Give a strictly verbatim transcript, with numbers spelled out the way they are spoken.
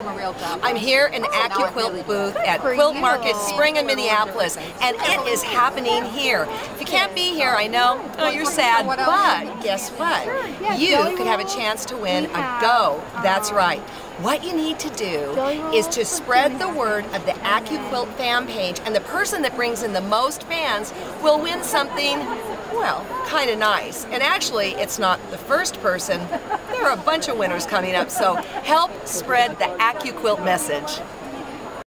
I'm here in the AccuQuilt booth at Quilt Market Spring in Minneapolis, and it is happening here. If you can't be here, I know, oh, you're sad, but guess what? You could have a chance to win a Go. That's right. What you need to do is to spread the word of the AccuQuilt fan page, and the person that brings in the most fans will win something, well, kind of nice. And actually, it's not the first person. There are a bunch of winners coming up, so help spread the AccuQuilt message.